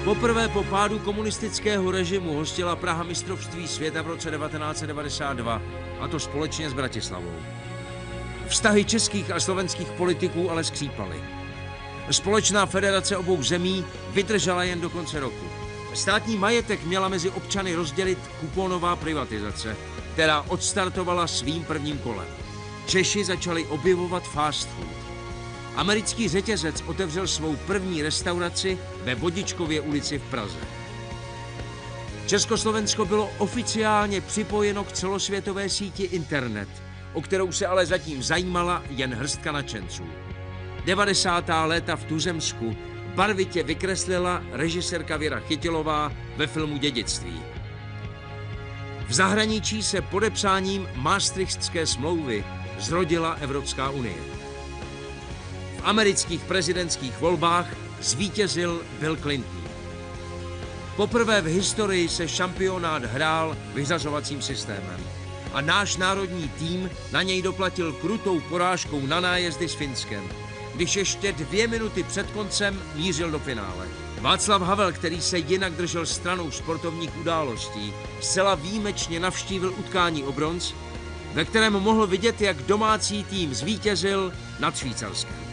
Poprvé po pádu komunistického režimu hostila Praha mistrovství světa v roce 1992, a to společně s Bratislavou. Vztahy českých a slovenských politiků ale skřípaly. Společná federace obou zemí vydržela jen do konce roku. Státní majetek měla mezi občany rozdělit kuponová privatizace, která odstartovala svým prvním kolem. Češi začali objevovat fast food. Americký řetězec otevřel svou první restauraci ve Vodičkově ulici v Praze. Československo bylo oficiálně připojeno k celosvětové síti internet, o kterou se ale zatím zajímala jen hrstka nadšenců. 90. léta v tuzemsku barvitě vykreslila režisérka Věra Chytilová ve filmu Dědictví. V zahraničí se podepsáním Maastrichtské smlouvy zrodila Evropská unie. V amerických prezidentských volbách zvítězil Bill Clinton. Poprvé v historii se šampionát hrál vyřazovacím systémem a náš národní tým na něj doplatil krutou porážkou na nájezdy s Finskem, když ještě 2 minuty před koncem mířil do finále. Václav Havel, který se jinak držel stranou sportovních událostí, zcela výjimečně navštívil utkání o bronz, ve kterém mohl vidět, jak domácí tým zvítězil nad Švýcarskem.